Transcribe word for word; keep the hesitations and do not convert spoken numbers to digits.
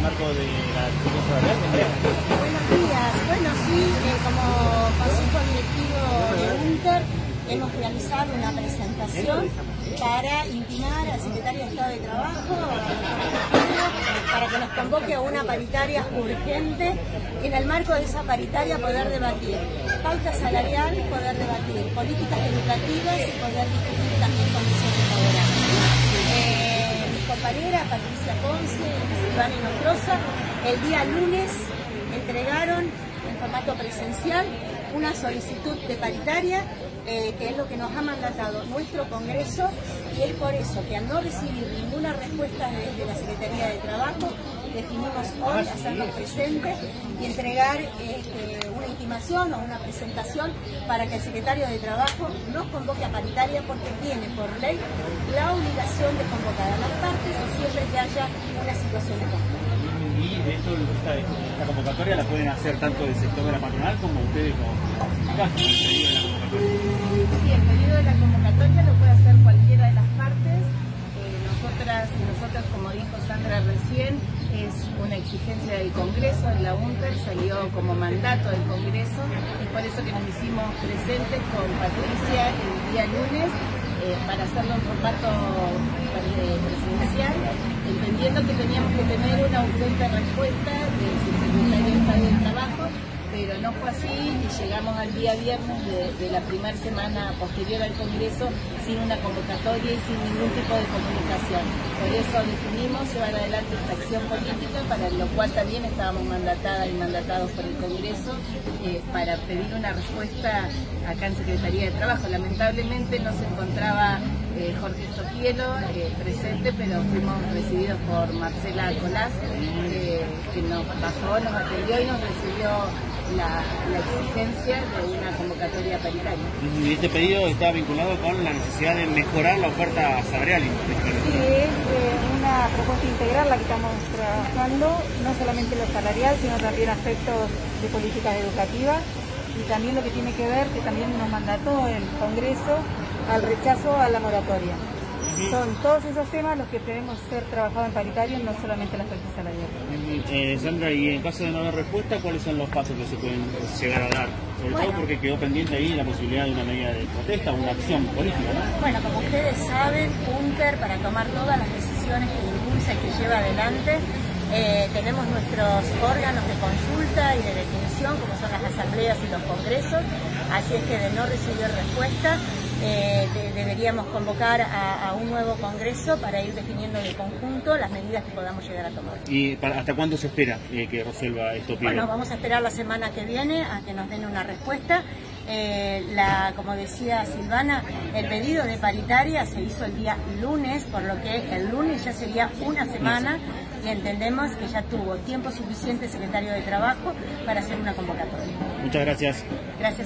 marco de la discusión salarial. Buenos días. Bueno, sí, eh, como Consejo Directivo de UNTER hemos realizado una presentación para intimar al Secretario de Estado de Trabajo, para que nos convoque a una paritaria urgente, y en el marco de esa paritaria poder debatir pauta salarial, poder debatir políticas educativas y poder discutir también condiciones laborales. Eh, mi compañera Patricia Ponce y Silvana Nostroza el día lunes entregaron en formato presencial una solicitud de paritaria, eh, que es lo que nos ha mandatado nuestro Congreso, y es por eso que al no recibir ninguna respuesta desde la Secretaría de Trabajo, definimos hoy hacernos presentes y entregar este, una intimación o una presentación para que el Secretario de Trabajo nos convoque a paritaria, porque tiene por ley la obligación de convocar a las partes siempre que haya una situación de conflicto. Y de hecho esta, esta convocatoria la pueden hacer tanto del sector de la patronal como ustedes como sindicatos. Sí, el pedido de la convocatoria lo puede hacer cualquiera de las partes. Eh, nosotras y nosotros, como dijo Sandra recién, es una exigencia del Congreso, de la UNTER, salió como mandato del Congreso, y por eso que nos hicimos presentes con Patricia el día lunes, eh, para hacerlo en formato presidencial, entendiendo que teníamos que tener una urgente respuesta del Secretario de Estado de Trabajo, pero no fue así y llegamos al día viernes de, de la primera semana posterior al Congreso sin una convocatoria y sin ningún tipo de comunicación. Por eso definimos llevar adelante esta acción política, para lo cual también estábamos mandatadas y mandatados por el Congreso, eh, para pedir una respuesta acá en Secretaría de Trabajo. Lamentablemente no se encontraba eh, Jorge Stopielo eh, presente, pero fuimos recibidos por Marcela Colás, eh, que nos bajó, nos atendió y nos recibió La, la exigencia de una convocatoria paritaria. Y este pedido está vinculado con la necesidad de mejorar la oferta salarial. Sí, es eh, una propuesta integral la que estamos trabajando, no solamente lo salarial, sino también aspectos de políticas educativas, y también lo que tiene que ver, que también nos mandató el Congreso, al rechazo a la moratoria. Son todos esos temas los que debemos ser trabajados en paritario, no solamente las aspectos salariales. Eh, Sandra, y en caso de no haber respuesta, ¿cuáles son los pasos que se pueden llegar a dar? Sobre bueno, todo porque quedó pendiente ahí la posibilidad de una medida de protesta, una acción política, ¿no? Bueno, como ustedes saben, UNTER, para tomar todas las decisiones que impulsa y que lleva adelante, eh, tenemos nuestros órganos de consulta y de definición, como son las asambleas y los congresos, así es que de no recibir respuesta, Eh, de, deberíamos convocar a, a un nuevo congreso para ir definiendo de conjunto las medidas que podamos llegar a tomar. ¿Y para, hasta cuándo se espera eh, que resuelva esto? Bueno, vamos a esperar la semana que viene a que nos den una respuesta. Eh, la, como decía Silvana, el pedido de paritaria se hizo el día lunes, por lo que el lunes ya sería una semana, y entendemos que ya tuvo tiempo suficiente el Secretario de Trabajo para hacer una convocatoria. Muchas gracias. Gracias.